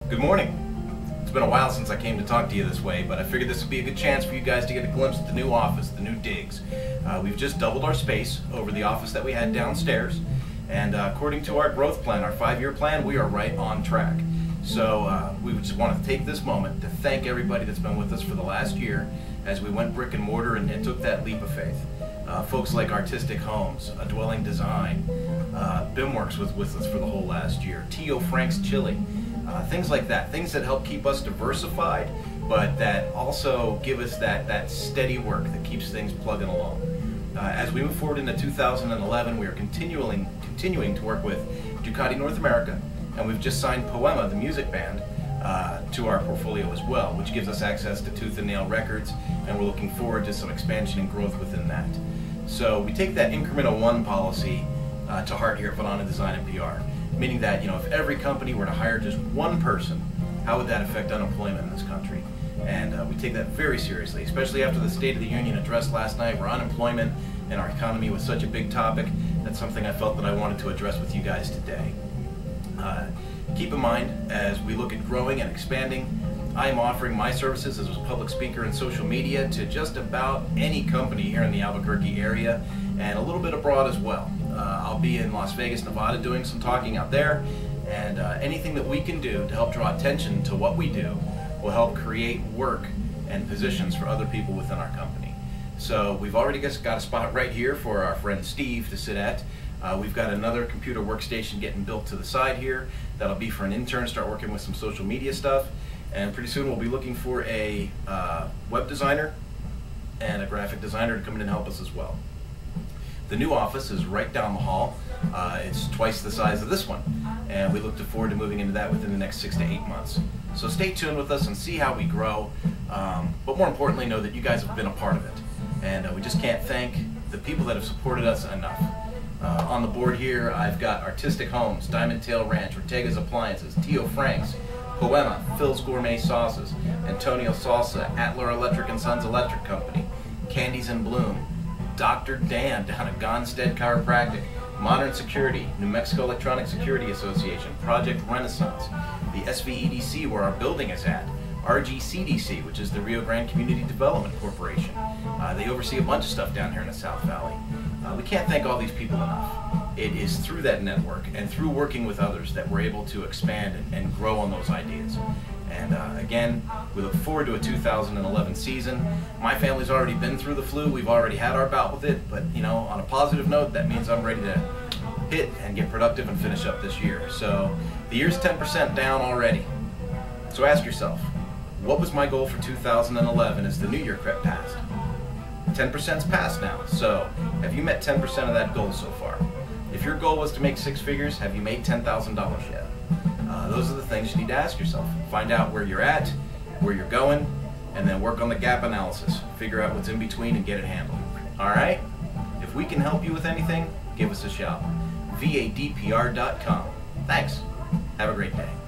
Good morning. It's been a while since I came to talk to you this way, but I figured this would be a good chance for you guys to get a glimpse at the new office, the new digs. We've just doubled our space over the office that we had downstairs, and according to our growth plan, our 5-year plan, we are right on track. So we just want to take this moment to thank everybody that's been with us for the last year as we went brick and mortar and took that leap of faith. Folks like Artistic Homes, A Dwelling Design, BIMWorks was with us for the whole last year, T.O. Frank's Chili, things like that, things that help keep us diversified, but that also give us that steady work that keeps things plugging along. As we move forward into 2011, we are continuing to work with Ducati North America, and we've just signed Poema, the music band, to our portfolio as well, which gives us access to Tooth and Nail Records, and we're looking forward to some expansion and growth within that. So we take that incremental one policy to heart here at Vadana Design and PR, meaning that, you know, if every company were to hire just one person, how would that affect unemployment in this country? And we take that very seriously, especially after the State of the Union address last night, where unemployment and our economy was such a big topic. That's something I felt that I wanted to address with you guys today. Keep in mind, as we look at growing and expanding, I am offering my services as a public speaker and social media to just about any company here in the Albuquerque area and a little bit abroad as well. I'll be in Las Vegas, Nevada doing some talking out there, and anything that we can do to help draw attention to what we do will help create work and positions for other people within our company. So we've already got a spot right here for our friend Steve to sit at. We've got another computer workstation getting built to the side here. That'll be for an intern, start working with some social media stuff. And pretty soon we'll be looking for a web designer and a graphic designer to come in and help us as well. The new office is right down the hall. It's twice the size of this one, and we look forward to moving into that within the next 6 to 8 months. So stay tuned with us and see how we grow, but more importantly, know that you guys have been a part of it. And we just can't thank the people that have supported us enough. On the board here, I've got Artistic Homes, Diamond Tail Ranch, Ortega's Appliances, T.O. Frank's, Poema, Phil's Gourmet Sauces, Antonio Salsa, Atler Electric and Sons Electric Company, Candies in Bloom, Dr. Dan down at Gonstead Chiropractic, Modern Security, New Mexico Electronic Security Association, Project Renaissance, the SVEDC where our building is at, RGCDC, which is the Rio Grande Community Development Corporation. They oversee a bunch of stuff down here in the South Valley. We can't thank all these people enough. It is through that network and through working with others that we're able to expand and grow on those ideas. And again, we look forward to a 2011 season. My family's already been through the flu. We've already had our bout with it, but you know, on a positive note, that means I'm ready to hit and get productive and finish up this year. So the year's 10% down already. So ask yourself, what was my goal for 2011 as the new year crept past? 10%'s passed now, so have you met 10% of that goal so far? If your goal was to make 6 figures, have you made $10,000 yet? Those are the things you need to ask yourself. Find out where you're at, where you're going, and then work on the gap analysis. Figure out what's in between and get it handled. Alright? If we can help you with anything, give us a shout. vadpr.com. Thanks. Have a great day.